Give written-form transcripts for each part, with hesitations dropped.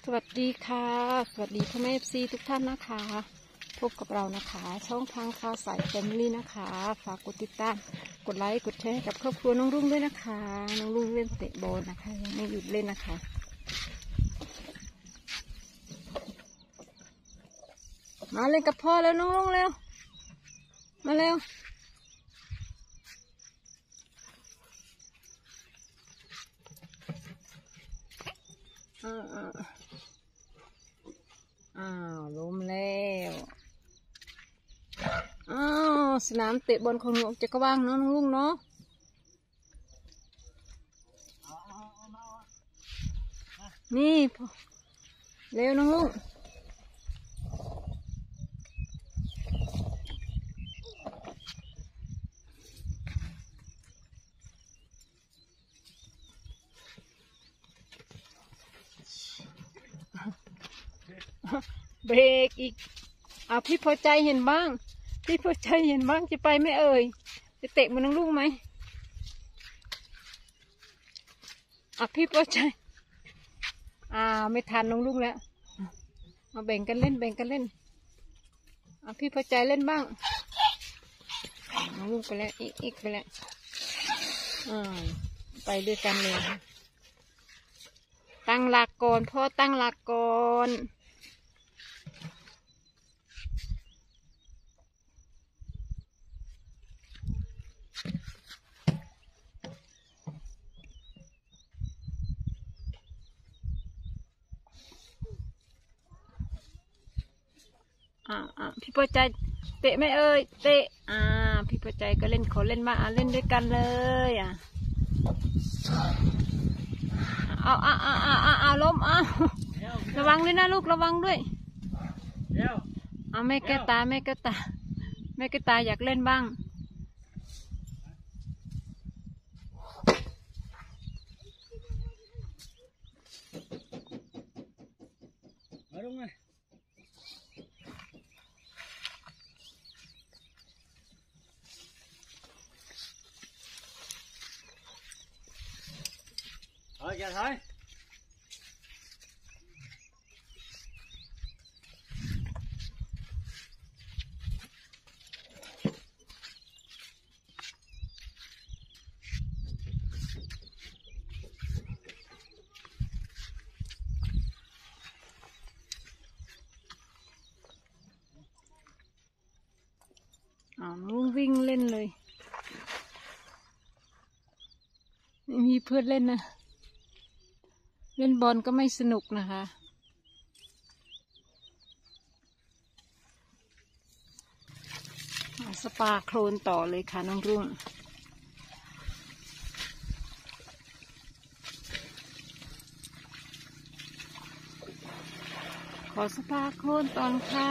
สวัสดีค่ะสวัสดีพ่อแม่เอฟซีทุกท่านนะคะพบกับเรานะคะช่องทางข่าวสายแฟมิลี่นะคะฝากกดติดตามกดไลค์กดแชร์กับครอบครัวน้องรุ่งด้วยนะคะน้องรุ่งเล่นเตะบอลนะคะยังไม่หยุดเล่นนะคะมาเล่นกับพ่อแล้วน้องรุ่งเร็วมาเร็วล้มแล้วสนามเตะบอลของหนูจะกว้างเนาะน้องลุงเนาะนี่พอเร็วน้องลุงเบรกอีกพี่พอใจเห็นบ้างพี่พอใจเห็นบ้างจะไปไหมเอ่ยจะเตะมันน้องลุงไหมพี่พอใจไม่ทันน้องลุงแล้วมาแบ่งกันเล่นพี่พอใจเล่นบ้างน้องลุงไปแล้วอีกไปแล้วไปด้วยกันเลยตั้งหลักก่อนพ่อตั้งหลักก่อนพี่พอใจเตะไหมเอ่ยเตะพี่พอใจก็เล่นขอเล่นบ้างเล่นด้วยกันเลยล้มระวังด้วยนะลูกระวังด้วยแม่แก้วตาอยากเล่นบ้างมาลงมาอย่าถอยลุงวิ่งเล่นเลยไม่มีเพื่อนเล่นนะเล่นบอลก็ไม่สนุกนะคะสปาโคลนต่อเลยค่ะน้องรุ่งขอสปาโคลนตอนค่ะ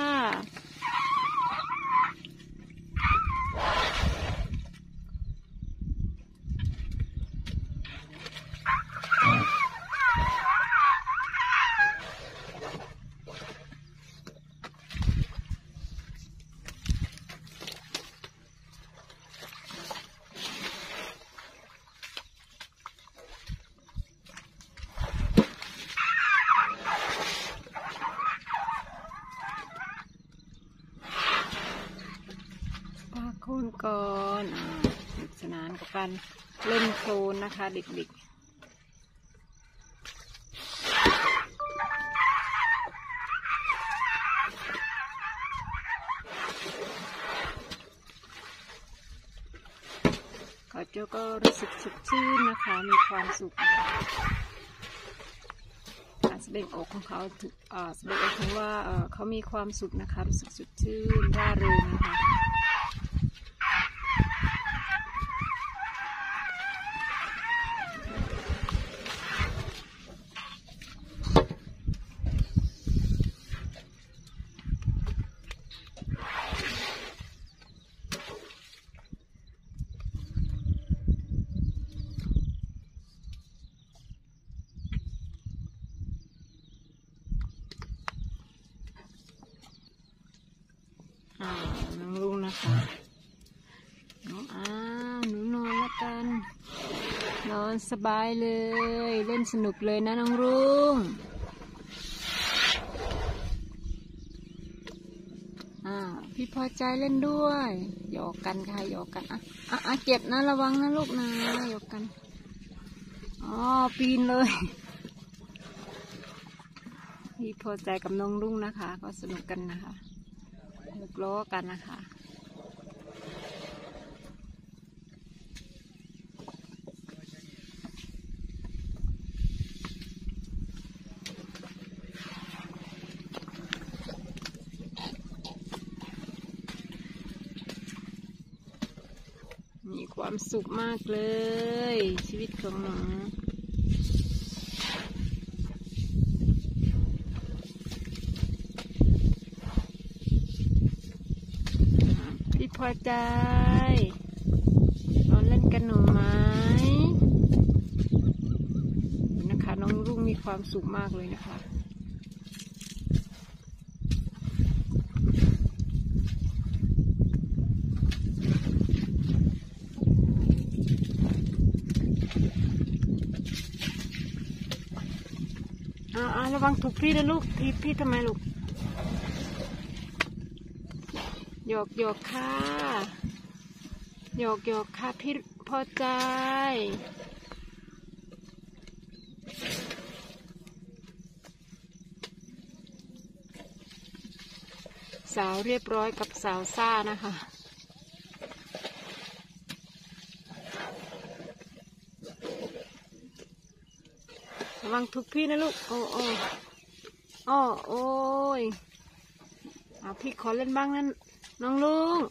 โคนก่อนสนุกสนานกับการเล่นโคลนนะคะเด็กๆเขาเจ้าก็รู้สึกสดชื่นนะคะมีความสุขการแสดงออกของเขาแสดงออกถึงว่าเขามีความสุขนะคะรู้สึกสดชื่นร่าเริงนะคะน้องลุงนะคะหนูนอนละกันนอนสบายเลยเล่นสนุกเลยนะน้องลุงพี่พอใจเล่นด้วยหยอกกันค่ะหยอกกันเจ็บนะระวังนะลูกนะหยอกกันปีนเลยพี่พอใจกับน้องรุ่งนะคะก็สนุกกันนะคะหกล้อกันนะคะมีความสุขมากเลยชีวิตของหนูพี่พอใจนอนเล่นกันหนูไหมนะคะน้องรุ่งมีความสุขมากเลยนะคะระวังถูกพี่นะลูกพี่ทำไมลูกหยอกค่ะหยอกค่ะพี่พอใจสาวเรียบร้อยกับสาวซ่านะคะระวังทุกพี่นะลูกโอ้ยพี่ขอเล่นบ้างนั่นน้องลุง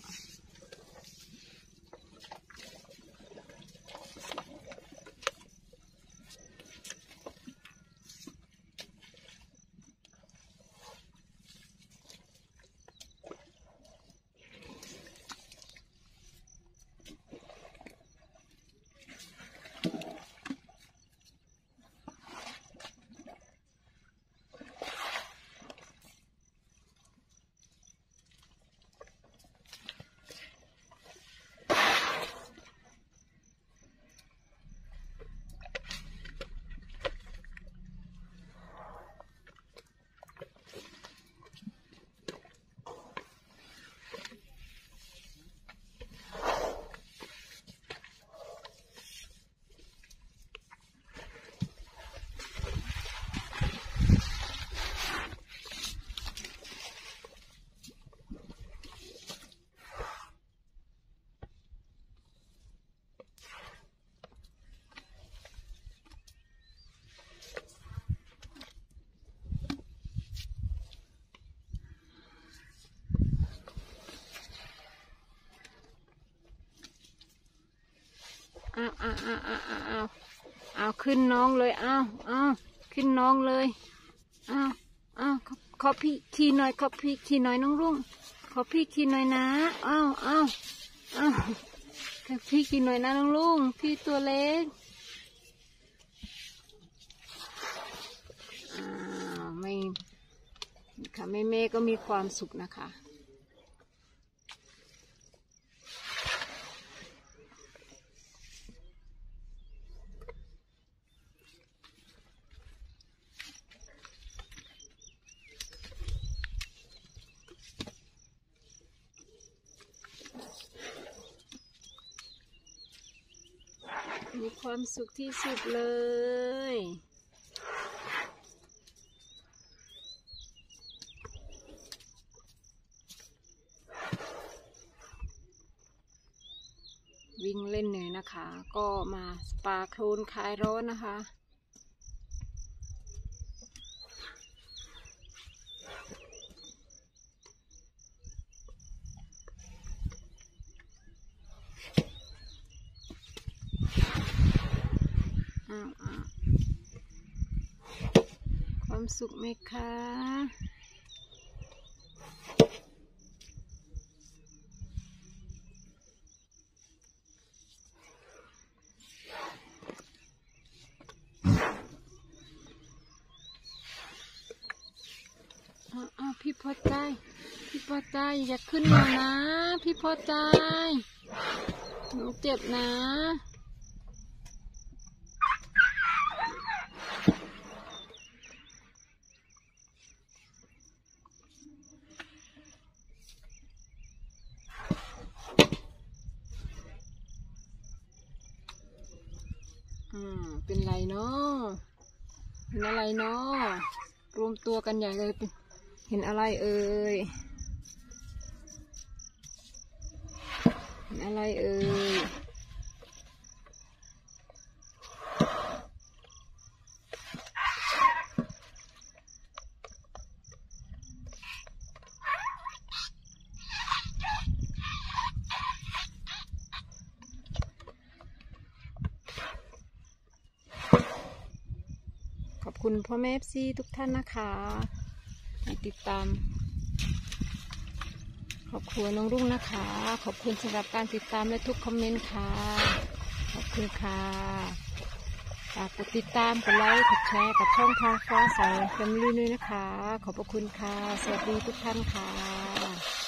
เอาขึ้นน้องเลยเอาขึ้นน้องเลยขอพี่ขี่หน่อยขอพี่ขี่หน่อยน้องรุ่งขอพี่ขี่หน่อยนะขอพี่ขี่หน่อยนะน้องรุ่งพี่ตัวเล็กไม่ค่ะแม่ก็มีความสุขนะคะมีความสุขที่สุดเลยวิ่งเล่นเหนื่อยนะคะก็มาสปาโคลนคลายร้อนนะคะความสุขไหมคะพี่พอใจอย่าขึ้นมานะพี่พอใจหนูเจ็บนะเป็นไรเนาะเห็นอะไรเนาะรวมตัวกันใหญ่เลยเห็นอะไรเอ่ยเห็นอะไรเอ่ยขอบคุณพ่อแม่FCทุกท่านนะคะที่ติดตามครอบครัวน้องรุ่งนะคะขอบคุณสำหรับการติดตามและทุกคอมเมนต์ค่ะขอบคุณค่ะฝากกดติดตามกดไลค์กดแชร์กับช่องทางฟ้าใสแฟมิลี่ด้วยนะคะขอบพระคุณค่ะสวัสดีทุกท่านค่ะ